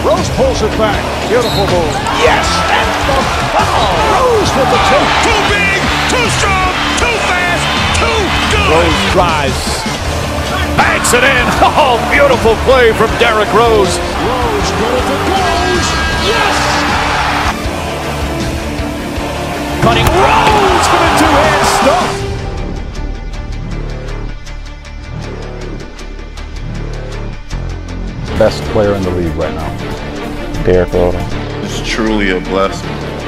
Rose pulls it back. Beautiful move. Yes, and the foul. Rose with the two. Too big, too strong, too fast, too good. Rose drives. Banks it in. Oh, beautiful play from Derrick Rose. Rose, good if it goes. Yes! Cutting Rose for the two-hand stuff. Best player in the league right now, Derrick Rose. It's truly a blessing.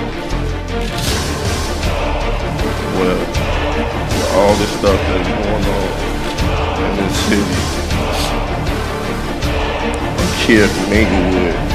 With all this stuff that's going on in this city, a kid from Inglewood